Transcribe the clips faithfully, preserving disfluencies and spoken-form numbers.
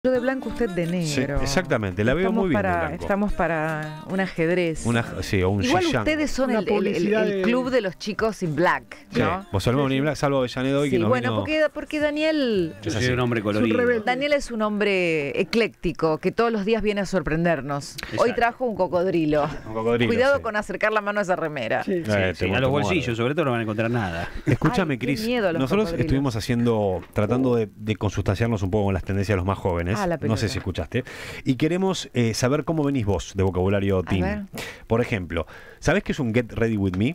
Yo de blanco, usted de negro. Sí, exactamente, la veo estamos muy bien para, de blanco. Estamos para un ajedrez. Una, sí, o un Igual Xiyang. ustedes son el, el, el, el club de los chicos in black, ¿no? Sí, vos solemos venir black, salvo Avellaneda hoy Sí, que nos bueno, vino... porque, porque Daniel... Yo soy un hombre colorido. Daniel es un hombre ecléctico, que todos los días viene a sorprendernos. Exacto. Hoy trajo un cocodrilo. Un cocodrilo, Cuidado sí. con acercar la mano a esa remera. Sí, sí, Eh, sí, te a los muerdo. bolsillos, sobre todo, no van a encontrar nada. Escúchame, Ay, qué Cris, miedo a los nosotros cocodrilos. estuvimos haciendo, tratando de, de consustanciarnos un poco con las tendencias de los más jóvenes. Ah, la no pelota. sé si escuchaste. Y queremos eh, saber cómo venís vos de vocabulario A teen. ver. Por ejemplo, ¿sabés qué es un get ready with me?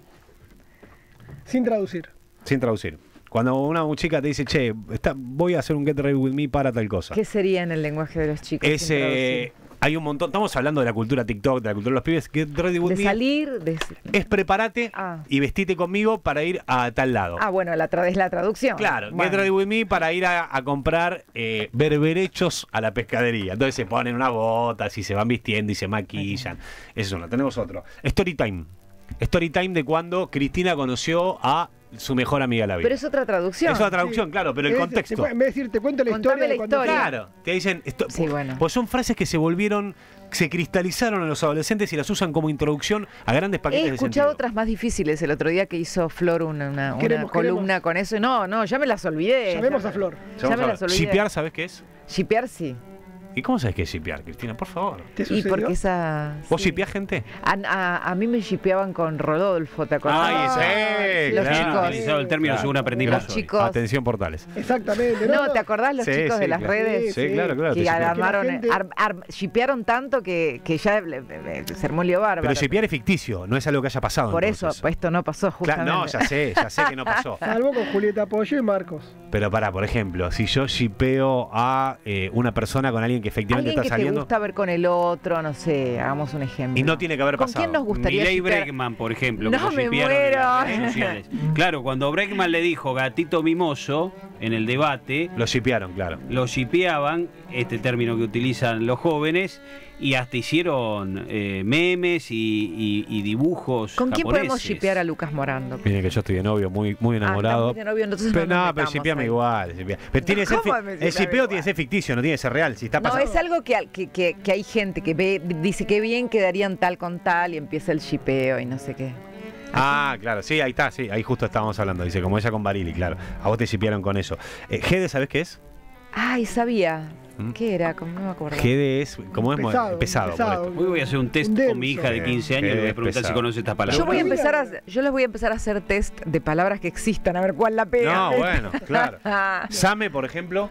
Sin traducir. Sin traducir. Cuando una chica te dice, che, está, voy a hacer un get ready with me para tal cosa. ¿Qué sería en el lenguaje de los chicos? Es, sin eh, hay un montón, estamos hablando de la cultura TikTok, de la cultura de los pibes. Get ready with de me salir, de... es prepárate Ah. y vestite conmigo para ir a tal lado. Ah, bueno, la tra es la traducción. Claro, Bueno. get ready with me para ir a, a comprar eh, berberechos a la pescadería. Entonces se ponen unas botas y se van vistiendo y se maquillan. Esa es una. Tenemos otro. Story time. Story time de cuando Cristina conoció a su mejor amiga de la vida. Pero es otra traducción. Es otra traducción, claro, pero el Es- contexto. te- En vez de decir, te cuento la Contame historia. la de cuando- historia. Claro, te dicen, esto, Sí, bueno. pues son frases que se volvieron, se cristalizaron en los adolescentes y las usan como introducción a grandes He paquetes de escuchado sentido. otras más difíciles. El otro día que hizo Flor una, una, una Queremos, columna queremos. con eso. No, no, ya me las olvidé. Llamemos Ya- a Flor. Ya me las olvidé. Shipear, ¿sabes qué es? Shipear, sí. ¿Y cómo sabes qué es shipear, Cristina? Por favor. ¿Te Y sucedió? porque esa... ¿Vos sí. shipeás gente? A, a, a mí me shipeaban con Rodolfo, ¿te acordás? Ay, sí, los claro. chicos. utilizado el término Claro. según aprendimos Los hoy. chicos. Atención, portales. Exactamente. No, ¿te acordás los Sí, chicos sí, de las claro. redes? Sí, claro, claro. te Que shipean. armaron, Que la gente- ar, ar- shipearon tanto que, que ya le- le- le- se armó un lío bárbaro. Pero shipear es ficticio, no es algo que haya pasado. Por eso, entonces. pues esto no pasó Claro, justamente. no, ya sé, ya sé que no pasó. Salvo con Julieta Pollo y Marcos. Pero pará, por ejemplo, si yo shipeo a eh, una persona con alguien que efectivamente Alguien que está te saliendo gusta ver con el otro, no sé, hagamos un ejemplo. y no tiene que haber ¿Con pasado. quién nos gustaría Milei shipear? Bregman, por ejemplo, No, que lo me shipearon en las muero. redes sociales. Claro, cuando Bregman le dijo gatito mimoso en el debate, Lo shipearon, claro. lo shipeaban, este término que utilizan los jóvenes, y hasta hicieron eh, memes y, y- y dibujos ¿Con quién podemos japoneses. shipear a Lucas Morando? Miren que yo estoy de novio, muy, muy enamorado. Ah, estamos de novio, entonces pero no nos no, pero metamos shipeame ahí. igual. shipea- Pero tiene que ser ¿Cómo fi- me el shipeame shipeo igual? tiene que ser ficticio, no tiene que ser real. Si está No, pasando. es algo que, al- que, que, que hay gente que ve, dice que bien quedarían tal con tal y empieza el shipeo y no sé qué. Ah, claro, sí, ahí está, sí, ahí justo estábamos hablando. Dice, como ella con Barili, claro. A vos te shipearon con eso. Eh, Gede, ¿sabés qué es? Ay, sabía. ¿Mm? ¿Qué era? ¿Cómo no me acuerdo? Gede es, como es Pesado, pesado, por pesado. esto. Hoy voy a hacer un test Un denso. con mi hija de quince años y le voy a preguntar Pesado. si conoce esta palabra. Yo voy a Pero empezar a, mira. yo les voy a empezar a hacer test de palabras que existan, a ver cuál la pega. No, bueno, claro. Same, por ejemplo,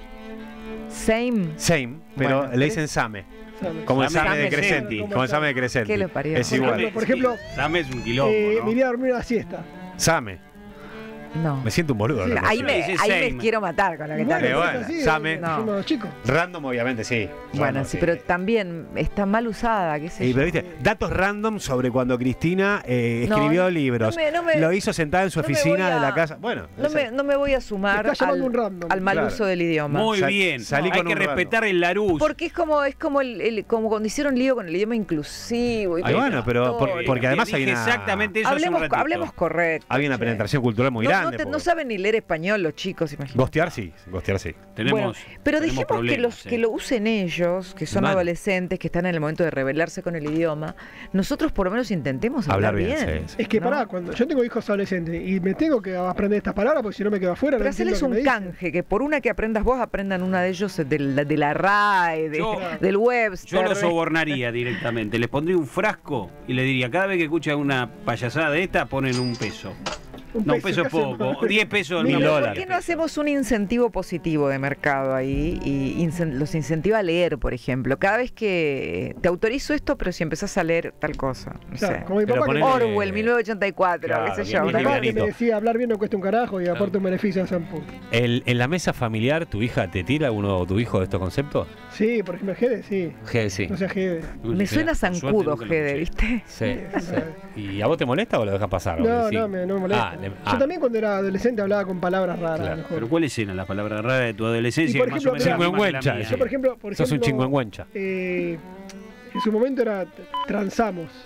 Same. same, pero Bueno, le dicen Same. ¿sabes? Como el Same Same de Crescenti. Crescenti. Como el Same de Crescenti. ¿Qué lo parió? Es Por igual. ejemplo, por ejemplo, Same es un quilombo, Eh, ¿no? me iría a dormir una siesta. Same. No. Me siento un boludo. Sí, hablando Ahí, así. me, dice ahí me same. quiero matar con lo que Bueno, están Pero es bueno, así, Same. eh, No. somos chicos. Random, obviamente, sí. Bueno, Random, sí, pero también está mal usada, qué sé Y, yo. pero viste, datos random sobre cuando Cristina eh, No, escribió no, libros. no me- no me- lo hizo sentada en su no me oficina voy a- de la casa. Bueno, No me, no me voy a sumar Te está llamando al, un random. al mal Claro. uso del idioma. Muy Sal- bien, salí hay con que un respetar el Larus. Porque es como es como el, el- como cuando hicieron lío con el idioma inclusivo. Y Ay, todo bueno, esto. pero por- Todo. porque además hay Dije una- exactamente eso hace un hablemos, ratito. hablemos correcto. había una che. penetración cultural muy No, no grande. te- no porque- saben ni leer español los chicos, imagínate. Gostear sí, gostear sí. Tenemos, Bueno, pero tenemos dejemos que, problemas, los, eh. que lo usen ellos, que son Mal. adolescentes, que están en el momento de rebelarse con el idioma. Nosotros por lo menos intentemos hablar, Hablar bien, bien. sí, sí. Es que ¿no? pará, cuando yo tengo hijos adolescentes y me tengo que aprender estas palabras porque si no me quedo afuera. Pero no entiendo hacerles lo un que me dicen. canje, que por una que aprendas vos, aprendan una de ellos de la, de la R A E, de- Yo- del Webster. Yo lo sobornaría directamente. Les pondría un frasco y le diría, cada vez que escuchan una payasada de esta, ponen un peso. No, un peso es ¿qué hacemos? poco. diez pesos Mil mil ¿Por dólares. qué no hacemos un incentivo positivo de mercado ahí y incen- los incentiva a leer, por ejemplo? Cada vez que te autorizo esto, pero si empezás a leer tal cosa, no Claro, sé. como mi Pero papá que, ponele- Orwell, mil novecientos ochenta y cuatro, Claro, qué sé bien, yo. mi bien una papá cosa. que me decía hablar bien no cuesta un carajo y aporta un beneficio a San Punto. El- ¿En la mesa familiar tu hija te tira alguno o tu hijo de estos conceptos? Sí, por ejemplo, Gede, sí. Gede, sí. No sea Gede. Me suena Suerte zancudo, nunca lo Gede, escuché. ¿viste? Sí, Sí. sí. ¿Y a vos te molesta o lo dejas pasar? No, Porque sí. no, me, no me molesta. Ah, le- Yo ah. también cuando era adolescente hablaba con palabras raras. Claro, a lo mejor. Pero ¿cuáles eran las palabras raras de tu adolescencia? Y por que más ejemplo, o menos eran mira, más que la chingüengüencha, mía? Yo, por ejemplo, por Sos un ejemplo, chingüengüencha. eh, en su momento era transamos.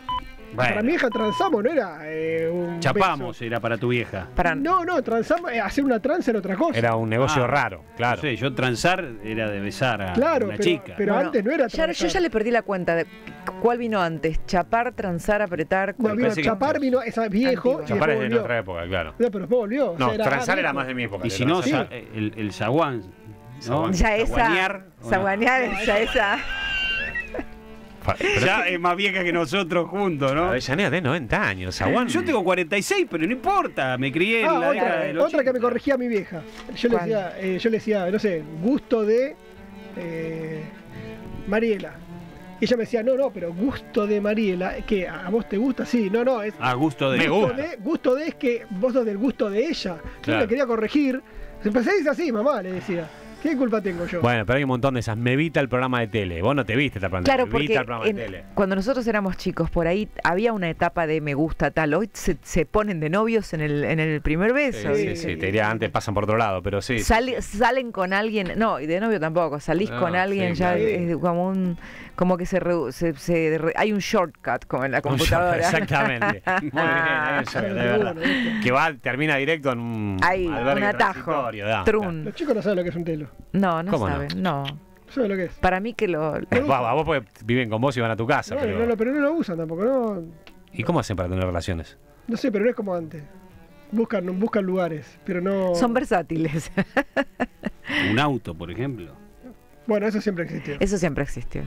Bueno. Para mi vieja transamos, no era eh, un Chapamos, beso. era para tu vieja. Para, No, no, transamos, eh, hacer una trans era otra cosa. Era un negocio Ah, raro, claro. No sé, yo transar era de besar a Claro, una pero, chica. pero Bueno, antes no era ya, transar. yo ya le perdí la cuenta de cuál vino antes. Chapar, transar, apretar. No, Me vino parece que- Chapar, vino esa viejo. Antigua. y Chapar es después de volvió. nuestra época, claro. No, pero después volvió. o No, sea, era- transar ah, era viejo. más de mi época. Y de si no, transar. sa- el, el zaguán. ¿no? Ya esa. Zaguanear, ¿o no? Zaguanear, ya esa. Fa- pero Ya es más vieja que nosotros juntos, ¿no? Avellaneda de noventa años, Zaguán. Yo tengo cuarenta y seis, pero no importa, me crié Ah, en la década otra, del otra que me ochenta. corregía mi vieja. Yo le, ¿Cuál? decía, eh, yo le decía, no sé, gusto de eh, Mariela. Y ella me decía, no, no, pero gusto de Mariela, que a vos te gusta, sí, no, no, es A gusto de. Me gusto gusta. de, gusto de es que vos sos del gusto de ella. Yo Claro. le quería corregir. Empecé a decir así, mamá, le decía. ¿Qué culpa tengo yo? Bueno, pero hay un montón de esas. Me evita el programa de tele. Vos no te viste esta pantalla. Claro, me porque evita el programa en- de tele. cuando nosotros éramos chicos, por ahí había una etapa de me gusta tal. Hoy se, se ponen de novios en el, en el primer beso. Sí, ¿viste? sí, sí, te diría antes pasan por otro lado, pero sí. Sale- salen con alguien, no, y de novio tampoco, salís No, con alguien sí, ya claro. es como un, como que se, redu- se, se re- hay un shortcut como en la computadora. Exactamente. Muy bien, hay un shortcut, de verdad. Bueno, ¿viste? Que va, termina directo en un Hay albergue un atajo, transitorio, da. trun. Los chicos no saben lo que es un telo. No, no ¿Cómo no? saben, no? No saben lo que es. Para mí que lo... Eh, vos, a vos porque viven con vos y van a tu casa. No, pero... no, no, pero no lo usan tampoco, no. ¿Y cómo hacen para tener relaciones? No sé, pero no es como antes. Buscan, buscan lugares, pero no. Son versátiles. Un auto, por ejemplo. Bueno, eso siempre existió. Eso siempre existió.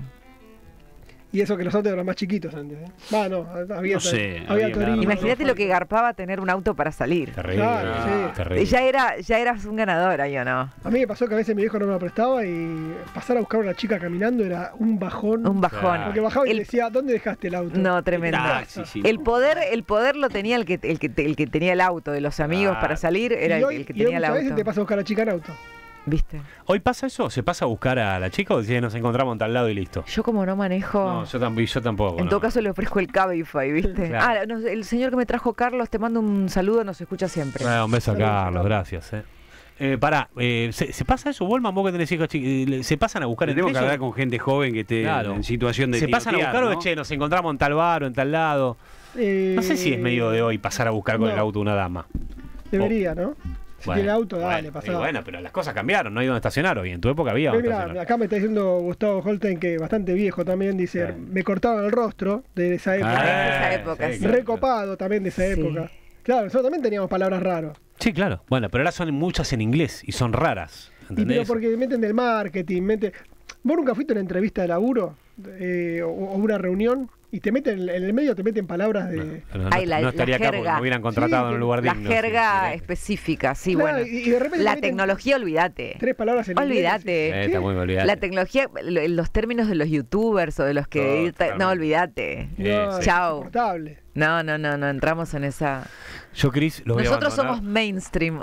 Y eso que los autos eran más chiquitos antes. ¿eh? Va, no, había, No sé, había había Torino. Imagínate lo que garpaba tener un auto para salir. Terrible. Claro, sí. Terrible. Ya era, ya eras un ganador ahí, ¿o no? A mí me pasó que a veces mi viejo no me lo prestaba y pasar a buscar a una chica caminando era un bajón. Un bajón. Claro. Porque bajaba y El- le decía, ¿dónde dejaste el auto? No, tremendo. Taxi, sí. El poder, el poder lo tenía el que, el que, el que tenía el auto de los amigos Claro. para salir, era y el, hoy, el que y hoy tenía el muchas veces te auto. pasa a buscar a la chica en auto. ¿Viste? ¿Hoy pasa eso? ¿Se pasa a buscar a la chica o dice nos encontramos en tal lado y listo? Yo como no manejo, No, yo, tampoco yo tampoco. en no. todo caso le ofrezco el Cabify, ¿viste? Claro. Ah, no, el señor que me trajo Carlos, te mando un saludo, nos escucha siempre. Ah, un beso a Saludos, Carlos, Carlos. gracias. Eh. Eh, pará, eh, ¿se, se pasa eso, Wolman? Vos que tenés hijos chicos, ¿se pasan a buscar entre Tenemos que ellos? hablar con gente joven que esté Claro. en situación de ¿Se pasan a tirotear, buscar o ¿no? de che, nos encontramos en tal bar o en tal lado? Eh, No sé si es medio de hoy pasar a buscar con no. el auto una dama. Debería, ¿no? Si Bueno, tiene auto, dale, bueno, pasá. y bueno, pero las cosas cambiaron, no hay donde estacionar hoy. En tu época había Ve, donde mirá, estacionar. acá me está diciendo Gustavo Holstein, que bastante viejo también, dice, Sí. me cortaban el rostro de esa época. Ah, de esa época, sí. claro. Recopado también de esa Sí. época. Claro, nosotros también teníamos palabras raras. Sí, claro. Bueno, pero ahora son muchas en inglés y son raras. Y pero ¿Entendés? porque meten del marketing, meten... ¿Vos nunca fuiste a una entrevista de laburo eh, o, o una reunión y te meten, en el medio te meten palabras de... Pero no, Ay, la- no estaría la acá porque jerga. me hubieran contratado Sí, en un lugar La digno. jerga sí, específica, sí, Claro, bueno. y, y de repente La te meten tecnología, olvídate. tres palabras en inglés. Olvídate. Eh, está muy olvidado. La tecnología, lo- los términos de los youtubers o de los que... Todo, edita- totalmente. no, olvídate. No, Eh, es sí. Chao. insoportable. No, no, no, no entramos en esa... Yo, Cris, lo voy a Nosotros abandonar. somos mainstream.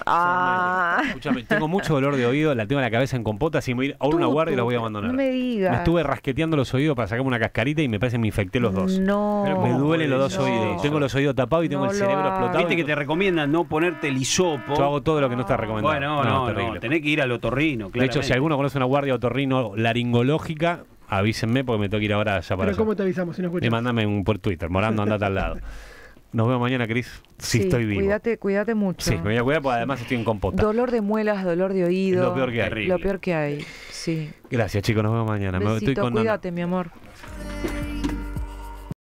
Ah. Escúchame, tengo mucho dolor de oído, la tengo en la cabeza en compota, así me voy a ir a una Tú, guardia y tú, los voy a abandonar. No me digas. Me estuve rasqueteando los oídos para sacarme una cascarita y me parece que me infecté los dos. No. Pero Me ¿cómo duelen los dos no. oídos. Tengo los oídos tapados y tengo No el lo cerebro hagas. explotado. Viste que te recomiendan no ponerte el hisopo. Yo hago todo lo que no está recomendado. Bueno, no, no, terrible. tenés que ir al otorrino, De hecho, si alguno conoce una guardia otorrino laringológica, avísenme porque me tengo que ir ahora allá para Pero allá. ¿cómo te avisamos si no Y escuchas? mandame un por Twitter, morando, andate al lado. Nos vemos mañana, Cris. Si Sí, estoy vivo. Cuídate, cuídate mucho. Sí, me voy a cuidar porque además estoy en compota. Dolor de muelas, dolor de oído. Lo peor que hay. Terrible. Lo peor que hay, sí. Gracias, chicos. Nos vemos mañana. Me- estoy Besito, con cuídate, mi amor.